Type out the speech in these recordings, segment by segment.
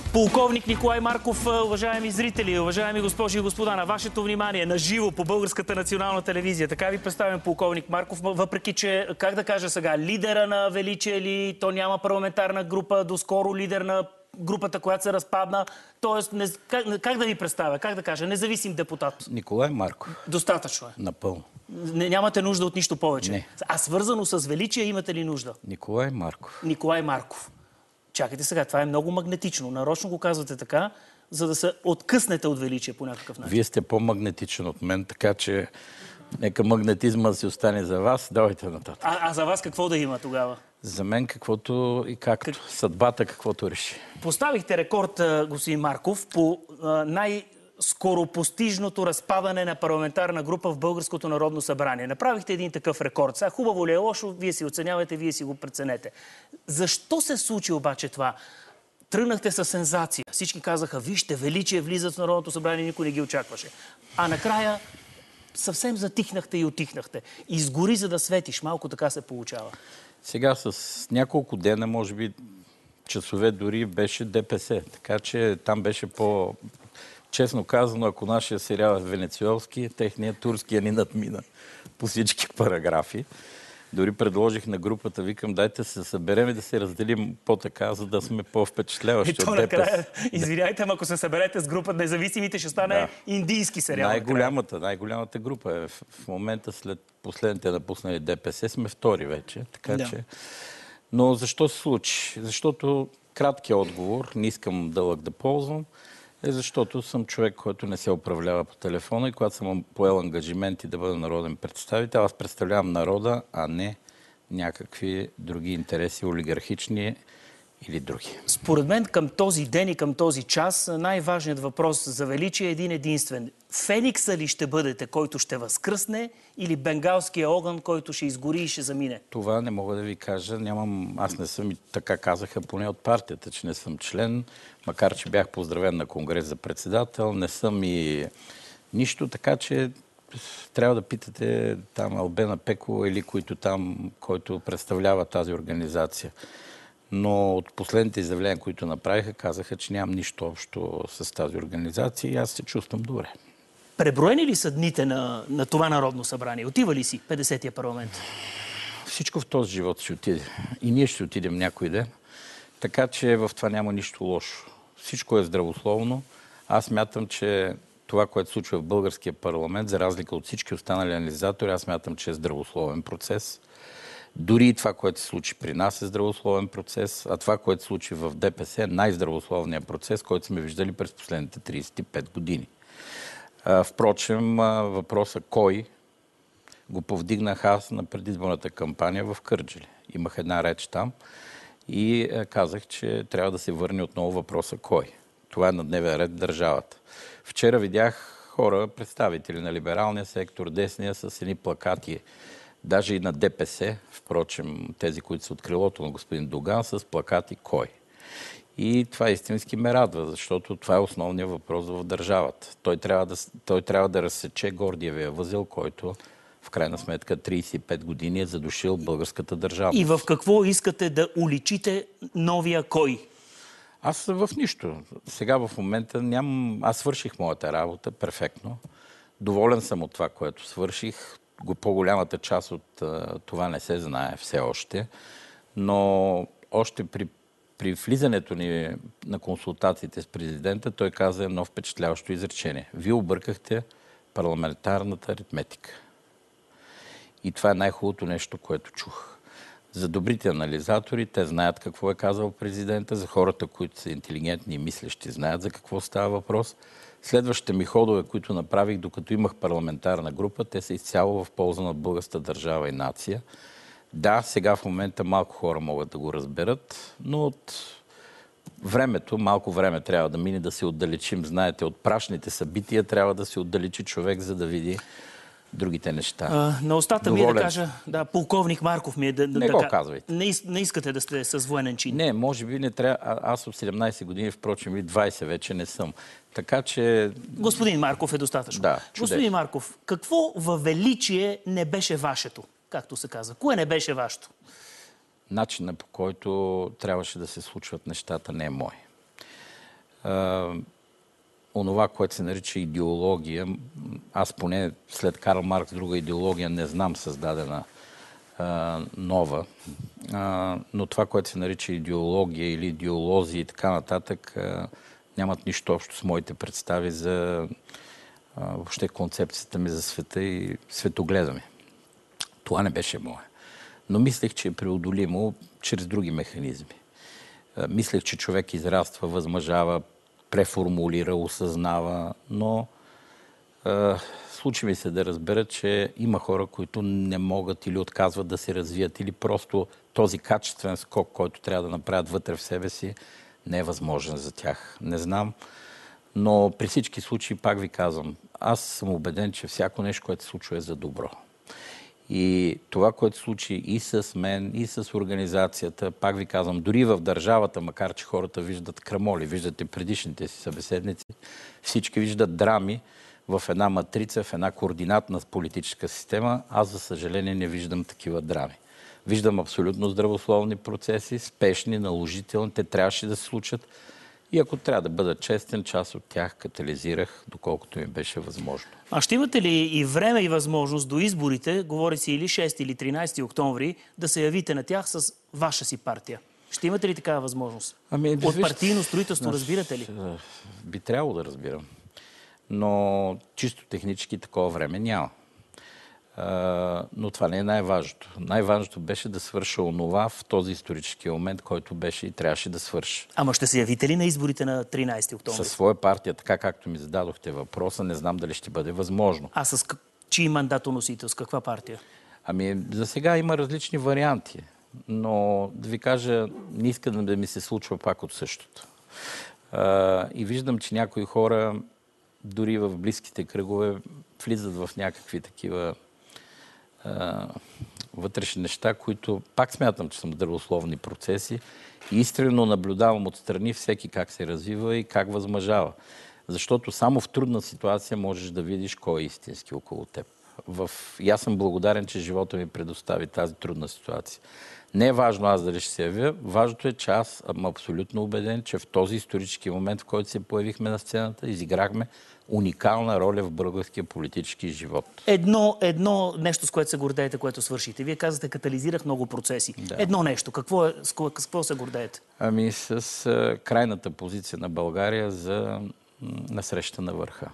Полковник Николай Марков, уважаеми зрители, уважаеми госпожи и господа, на вашето внимание, на живо по Българската национална телевизия. Така ви представям полковник Марков, въпреки че, как да кажа сега, лидера на Величие ли, то няма парламентарна група, доскоро лидер на групата, която се разпадна. Тоест, как да ви представя, как да кажа, независим депутат. Николай Марков. Достатъчно е. Напълно. Нямате нужда от нищо повече. Не. А свързано с Величие имате ли нужда? Николай Марков. Николай Марков. Чакайте сега, това е много магнетично. Нарочно го казвате така, за да се откъснете от Величие по някакъв начин. Вие сте по-магнетичен от мен, така че нека магнетизма си остане за вас. Давайте нататък. А за вас какво да има тогава? За мен каквото и както. Съдбата каквото реши. Поставихте рекорд, господин Марков, по най-скоропостижното разпадане на парламентарна група в Българското народно събрание. Направихте един такъв рекорд. Сега хубаво ли е лошо, вие си оценявате, вие си го преценете. Защо се случи обаче това? Тръгнахте със сензация. Всички казаха, вижте, Величие влизат в Народното събрание, никой не ги очакваше. А накрая съвсем затихнахте и отихнахте. Изгори, за да светиш. Малко така се получава. Сега с няколко дена, може би часове дори, беше ДПС. Така че там беше честно казано, ако нашия сериал е венецуелски, техният турския ни надмина по всички параграфи. Дори предложих на групата, викам, дайте се съберем и да се разделим по-така, за да сме по-впечатляващи от ДПС. Извиняйте, ако се съберете с групата независимите, ще стане индийски сериал. Най-голямата група е. В момента след последните напуснали ДПС сме втори вече. Така че... Но защо се случи? Защото краткият отговор, не искам дълъг да ползвам, е защото съм човек, който не се управлява по телефона и когато съм поел ангажименти да бъда народен представител, аз представлявам народа, а не някакви други интереси, олигархични или други. Според мен към този ден и към този час най-важният въпрос за Величие е един единствен. Феникса ли ще бъдете, който ще възкръсне, или бенгалския огън, който ще изгори и ще замине? Това не мога да ви кажа. Аз не съм и така казаха поне от партията, че не съм член, макар че бях поздравен на конгрес за председател. Не съм и нищо, така че трябва да питате там Албена Пекова или който представлява тази организация. Но от последните изявления, които направиха, казаха, че нямам нищо общо с тази организация и аз се чувствам добре. Преброени ли са дните на това Народно събрание? Отива ли си 50-я парламент? Всичко в този живот ще отиде. И ние ще отидем някой ден. Така че в това няма нищо лошо. Всичко е здравословно. Аз мятам, че това, което се случва в българския парламент, за разлика от всички останали анализатори, аз мятам, че е здравословен процес. Дори и това, което се случи при нас е здравословен процес, а това, което се случи в ДПС е най-здравословният процес, който сме виждали през последните 35 години. Впрочем, въпроса кой го повдигнах аз на предизборната кампания в Кърджали. Имах една реч там и казах, че трябва да се върне отново въпроса кой. Това е на дневен ред държавата. Вчера видях хора, представители на либералния сектор, десния, с едни плакати, даже и на ДПС, впрочем, тези, които са от крилото на господин Доган, с плакати кой. И това истински ме радва, защото това е основният въпрос в държавата. Той трябва да разсече Гордиевия възел, който в крайна сметка 35 години е задушил българската държава. И в какво искате да уличите новия кой? Аз в нищо. Сега в момента аз свърших моята работа перфектно. Доволен съм от това, което свърших. По-голямата част от това не се знае все още, но още при влизането ни на консултациите с президента, той каза едно впечатляващо изречение. Вие объркахте парламентарната аритметика. И това е най-хубавото нещо, което чух. За добрите анализатори, те знаят какво е казал президента, за хората, които са интелигентни и мислещи, знаят за какво става въпрос. Следващите ми ходове, които направих, докато имах парламентарна група, те са изцяло в полза на българската държава и нация. Да, сега в момента малко хора могат да го разберат, но от малко време трябва да мине да се отдалечим. Знаете, от прашните събития трябва да се отдалечи човек, за да види другите неща. На устата ми е да кажа, полковник Марков ми е да... Не го казвайте. Не искате да сте с военен чин? Не, може би не трябва. Аз от 17 години, впрочем, и 20 вече не съм. Така че... Господин Марков е достатъчно. Да, господин Марков, какво във Величие не беше вашето, както се казва? Кое не беше вашето? Начинът, по който трябваше да се случват нещата, не е мой. онова, което се нарича идеология. Аз поне след Карл Маркс друга идеология не знам създадена нова. Но това, което се нарича идеология или идеолози и така нататък, нямат нищо общо с моите представи за въобще концепцията ми за света и светогледа ми. Това не беше мое. Но мислех, че е преодолимо чрез други механизми. Мислех, че човек израства, възмъжава, преформулира, осъзнава, но случи ми се да разбера, че има хора, които не могат или отказват да се развият, или просто този качествен скок, който трябва да направят вътре в себе си, не е възможен за тях. Не знам, но при всички случаи, пак ви казвам, аз съм убеден, че всяко нещо, което се случва, е за добро. И това, което се случи и с мен, и с организацията, пак ви казвам, дори в държавата, макар че хората виждат крамоли, виждате предишните си събеседници, всички виждат драми в една матрица, в една координатна политическа система. Аз, за съжаление, не виждам такива драми. Виждам абсолютно здравословни процеси, спешни, наложителни, те трябваше да се случат. И ако трябва да бъда честен, част от тях катализирах, доколкото ми беше възможно. А ще имате ли и време и възможност до изборите, говори си или 6 или 13 октомври, да се явите на тях с ваша си партия? Ще имате ли такава възможност? От партийно строителство разбирате ли? Би трябвало да разбирам. Но чисто технически такова време няма. Но това не е най-важното. Най-важното беше да свърша онова в този исторически момент, който беше и трябваше да свърши. Ама ще се явите ли на изборите на 13 октомври? Със своя партия, така както ми зададохте въпроса, не знам дали ще бъде възможно. А с чий мандатоносител? С каква партия? За сега има различни варианти. Но да ви кажа, не искам да ми се случва пак от същото. И виждам, че някои хора, дори в близките кръгове, влизат в някакви такива вътрешни неща, които пак смятам, че са здравословни процеси и искрено наблюдавам отстрани всеки как се развива и как възмъжава. Защото само в трудна ситуация можеш да видиш кой е истински около теб. И аз съм благодарен, че живота ми предостави тази трудна ситуация. Не е важно аз дали ще се явя, важното е, че аз съм абсолютно убеден, че в този исторически момент, в който се появихме на сцената, изиграхме уникална роля в българския политически живот. Едно нещо, с което се гордеете, което свършите. Вие казвате, катализирах много процеси. Да. Едно нещо. С какво се гордеете? С крайната позиция на България за насреща на върха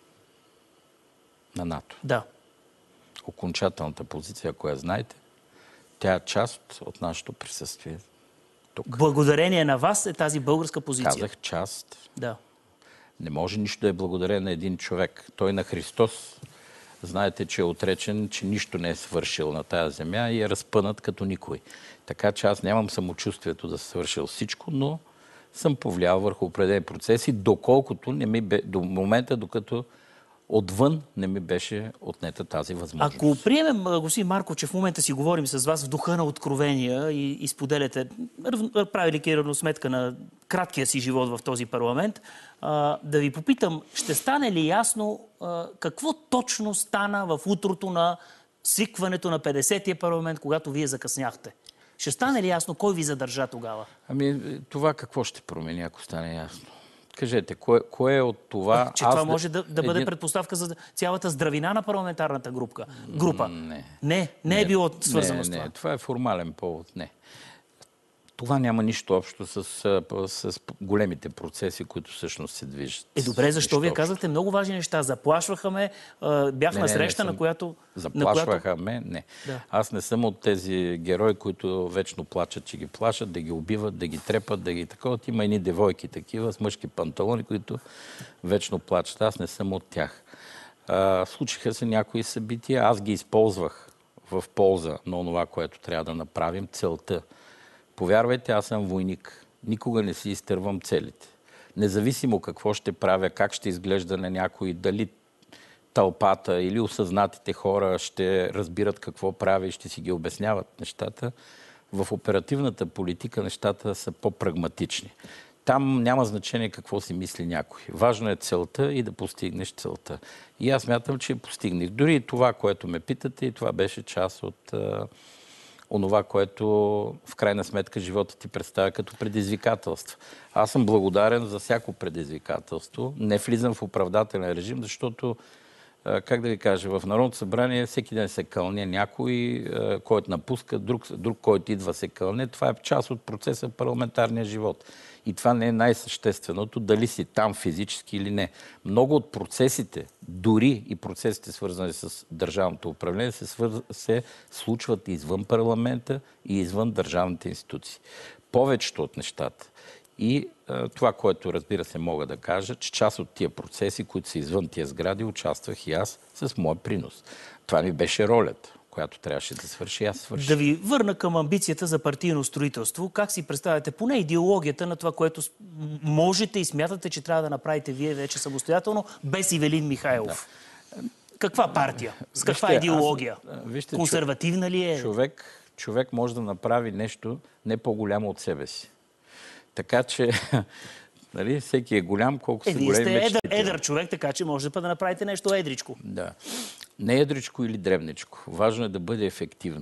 на НАТО. Да. Окончателната позиция, ако я знаете, тя е част от нашето присъствие тук. Благодарение на вас е тази българска позиция. Казах част. Да. Не може нищо да е благодарение на един човек. Той на Христос, знаете, че е отречен, че нищо не е свършил на тая земя и е разпънат като никой. Така че аз нямам самочувствието да съм свършил всичко, но съм повлиял върху определени процеси, доколкото до момента, докато отвън не ми беше отнета тази възможност. Ако приемем, господин Марков, че в момента си говорим с вас в духа на откровения и споделяте, правили равносметка на краткия си живот в този парламент, да ви попитам, ще стане ли ясно какво точно стана в утрото на свикването на 50-тия парламент, когато вие закъсняхте? Ще стане ли ясно кой ви задържа тогава? Това какво ще промени, ако стане ясно? Кажете, кое е от това... Че това може да бъде предпоставка за цялата здравина на парламентарната група? Не е било свързано с това? Не, това е формален повод, не. Това няма нищо общо с големите процеси, които всъщност се движат. Добре, защо вие казахте много важни неща? Заплашваха ме, бях на среща, на която... Заплашваха ме? Не. Да. Аз не съм от тези герои, които вечно плачат, че ги плашат, да ги убиват, да ги трепат, да ги таковат. Има едни девойки такива с мъжки панталони, които вечно плачат. Аз не съм от тях. Случиха се някои събития. Аз ги използвах в полза на това, което трябва да направим, целта. Повярвайте, аз съм войник. Никога не си изтървам целите. Независимо какво ще правя, как ще изглежда на някой, дали тълпата или осъзнатите хора ще разбират какво прави и ще си ги обясняват нещата, в оперативната политика нещата са по-прагматични. Там няма значение какво си мисли някой. Важно е целта и да постигнеш целта. И аз смятам, че постигнах. Дори това, което ме питате, и това беше част онова, което в крайна сметка живота ти представя като предизвикателство. Аз съм благодарен за всяко предизвикателство. Не влизам в оправдателен режим, защото, как да ви кажа, в Народното събрание всеки ден се кълне някой, който напуска, друг, който идва се кълне. Това е част от процеса в парламентарния живот. И това не е най-същественото, дали си там физически или не. Много от процесите, дори и процесите свързани с държавното управление, се случват извън парламента и извън държавните институции. Повечето от нещата. И това, което разбира се мога да кажа, че част от тия процеси, които са извън тия сгради, участвах и аз с моя принос. Това ми беше ролята, която трябваше да свърши, аз свърших. Да ви върна към амбицията за партийно строителство. Как си представяте поне идеологията на това, което можете и смятате, че трябва да направите вие вече самостоятелно, без Ивелин Михайлов? Да. Каква партия? С каква идеология? Консервативна ли е? Човек може да направи нещо не по-голямо от себе си. Така че, нали, всеки е голям, колко са големи мечтите. Вие сте едър човек, така че може да направите нещо едричко. Да. Не едричко или дребничко. Важно е да бъде ефективно.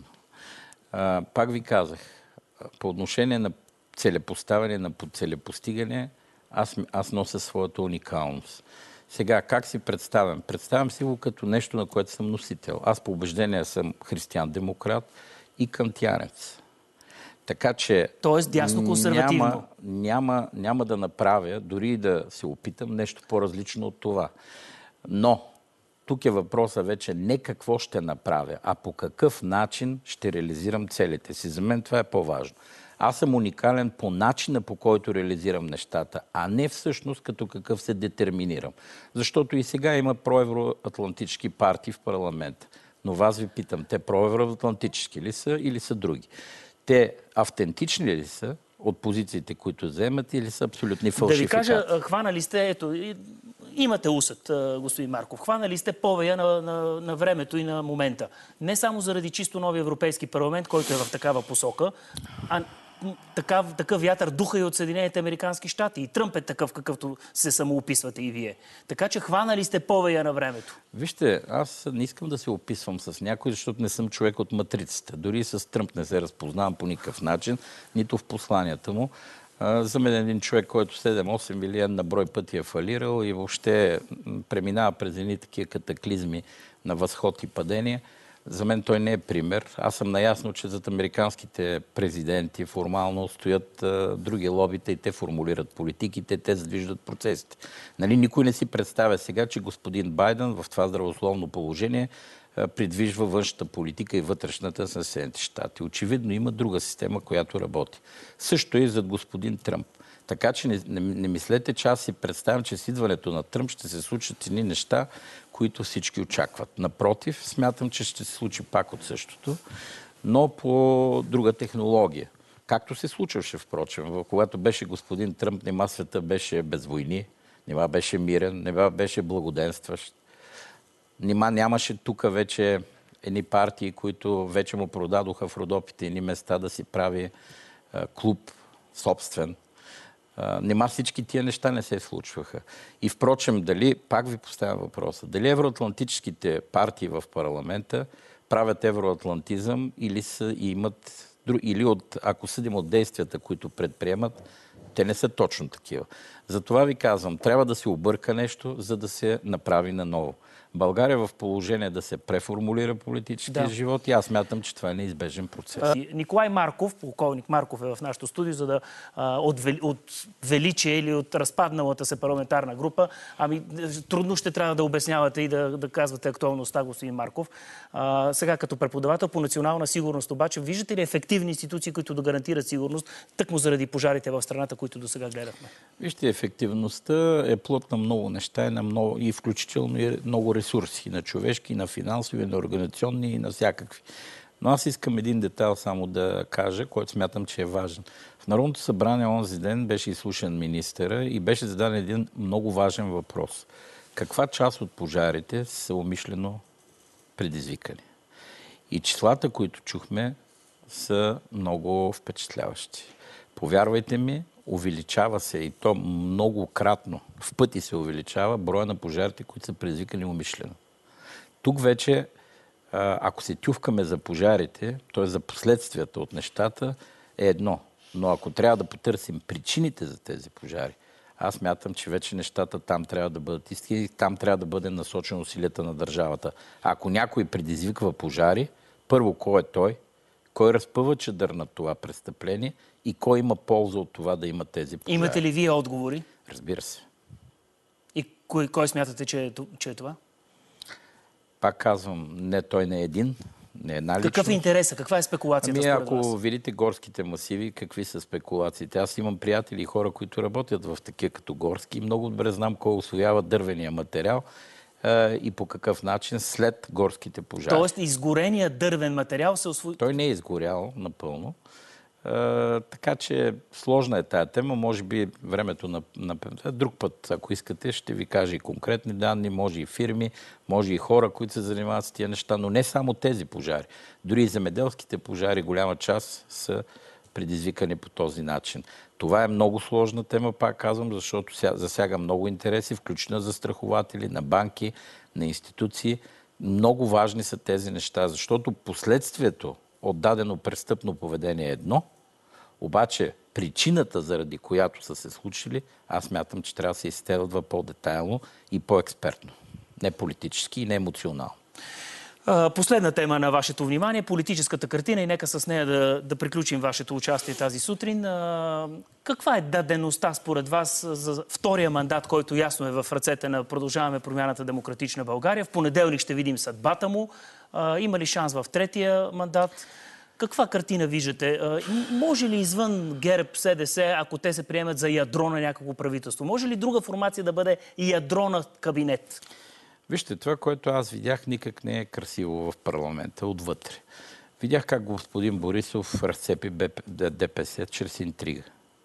Пак ви казах, по отношение на целепоставяне, на целепостигане, аз нося своята уникалност. Сега, как си представям? Представям си го като нещо, на което съм носител. Аз по убеждение съм християн-демократ и кантианец. Така че... Тоест дясно-консервативно. Няма да направя, дори и да се опитам, нещо по-различно от това. Но тук е въпроса вече не какво ще направя, а по какъв начин ще реализирам целите си. За мен това е по-важно. Аз съм уникален по начина, по който реализирам нещата, а не всъщност като какъв се детерминирам. Защото и сега има проевроатлантически партии в парламента. Но вас ви питам, те проевроатлантически ли са или са други? Те автентични ли са от позициите, които вземат, или са абсолютни фалшификации? Да ви кажа, хванали сте, ето, имате усет, господин Марков, хванали сте повея на времето и на момента. Не само заради чисто нови Европейски парламент, който е в такава посока, а такъв вятър духа и от Съединените американски щати. И Тръмп е такъв, какъвто се самоописвате и вие. Така че хванали сте повея на времето. Вижте, аз не искам да се описвам с някой, защото не съм човек от матрицата. Дори с Тръмп не се разпознавам по никакъв начин, нито в посланията му. За мен един човек, който 7-8 или на брой пъти е фалирал и въобще преминава през едни такива катаклизми на възход и падение. За мен той не е пример. Аз съм наясно, че зад американските президенти формално стоят други лобита и те формулират политиките, те задвиждат процесите. Нали, никой не си представя сега, че господин Байден в това здравословно положение придвижва външната политика и вътрешната с Съединените щати. Очевидно има друга система, която работи. Също и зад господин Тръмп. Така че не мислете, че аз си представям, че с идването на Тръмп ще се случат едни неща, които всички очакват. Напротив, смятам, че ще се случи пак от същото, но по друга технология. Както се случваше, впрочем, когато беше господин Тръмп, нема света беше без войни, нема беше мирен, нема беше благоденстващ. Нима нямаше тук вече едни партии, които вече му продадоха в Родопите едни места да си прави клуб собствен. Нима всички тия неща не се случваха. И впрочем, дали, пак ви поставям въпроса, дали евроатлантическите партии в парламента правят евроатлантизъм или ако съдим от действията, които предприемат, те не са точно такива. Затова ви казвам, трябва да се обърка нещо, за да се направи наново. България е в положение да се преформулира политическия живот и аз смятам, че това е неизбежен процес. Николай Марков, полковник Марков е в нашото студио, за да от величие или от разпадналата се парламентарна група, трудно ще трябва да обяснявате и да казвате актуалността, господин Марков. Сега като преподавател по национална сигурност обаче, виждате ли ефективни институции, които да гарантират сигурност, тъкмо заради пожарите в страната, които до сега гледахме? Вижте, ефективността е плод на много неща и включително и много ресурси, на човешки, на финансови, на организационни и на всякакви. Но аз искам един детайл само да кажа, който смятам, че е важен. В Народното събрание онзи ден беше изслушан министъра и беше зададен един много важен въпрос. Каква част от пожарите са умишлено предизвикани? И числата, които чухме, са много впечатляващи. Повярвайте ми, увеличава се и то многократно, в пъти се увеличава броя на пожарите, които са предизвикани умишлено. Тук вече ако се тювкаме за пожарите, т.е. за последствията от нещата, е едно. Но ако трябва да потърсим причините за тези пожари, аз мятам, че вече нещата там трябва да бъдат истини и там трябва да бъде насочено усилията на държавата. Ако някой предизвиква пожари, първо, кой е той? Кой разпъва чадър на това престъпление и кой има полза от това да има тези пожари? Имате ли вие отговори? Разбира се. И кой смятате, че е това? Пак казвам, не той не е един, не е една личност. Какъв е интересът? Каква е спекулацията според вас? Ако видите горските масиви, какви са спекулациите? Аз имам приятели и хора, които работят в такива като горски и много добре знам кой усвоява дървения материал и по какъв начин след горските пожари. Тоест изгорения дървен материал се усвои... Той не е изгорял напълно. Така че сложна е тая тема. Може би времето на друг път, ако искате, ще ви кажа и конкретни данни, може и фирми, може и хора, които се занимават с тия неща, но не само тези пожари. Дори и земеделските пожари, голяма част са предизвикани по този начин. Това е много сложна тема, пак казвам, защото засяга много интереси, включително застрахователи, на банки, на институции. Много важни са тези неща, защото последствието от дадено престъпно поведение е едно, обаче причината, заради която са се случили, аз мятам, че трябва да се изследва по-детайлно и по-експертно. Не политически и не емоционално. Последна тема на вашето внимание, политическата картина и нека с нея да приключим вашето участие тази сутрин. Каква е дадеността според вас за втория мандат, който ясно е в ръцете на Продължаваме промяната Демократична България? В понеделник ще видим съдбата му. Има ли шанс в третия мандат? Каква картина виждате? Може ли извън ГЕРБ, СДС, ако те се приемат за ядро на някакво правителство? Може ли друга формация да бъде ядро на кабинет? Вижте, това, което аз видях, никак не е красиво в парламента отвътре. Видях как господин Борисов разцепи ДПС чрез интрига.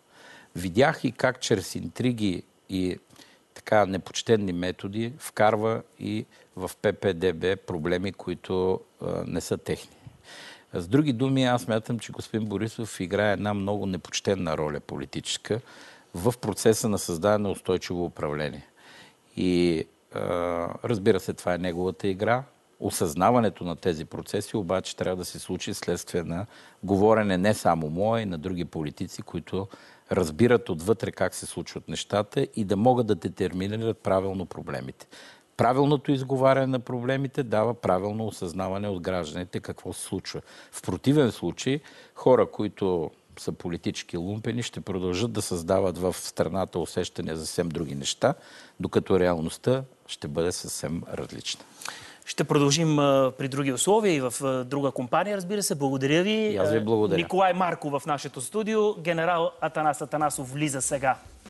Видях и как чрез интриги и така непочтенни методи вкарва и в ППДБ проблеми, които не са техни. С други думи, аз смятам, че господин Борисов играе една много непочтенна роля политическа в процеса на създаване на устойчиво управление. И разбира се, това е неговата игра. Осъзнаването на тези процеси обаче трябва да се случи следствие на говорене не само мое, и на други политици, които разбират отвътре как се случват нещата и да могат да детерминират правилно проблемите. Правилното изговаряне на проблемите дава правилно осъзнаване от гражданите какво се случва. В противен случай хора, които са политически лумпени, ще продължат да създават в страната усещания за съвсем други неща, докато реалността ще бъде съвсем различна. Ще продължим при други условия и в друга компания, разбира се. Благодаря ви. И аз ви благодаря. Николай Марков в нашето студио. Генерал Атанас Атанасов влиза сега.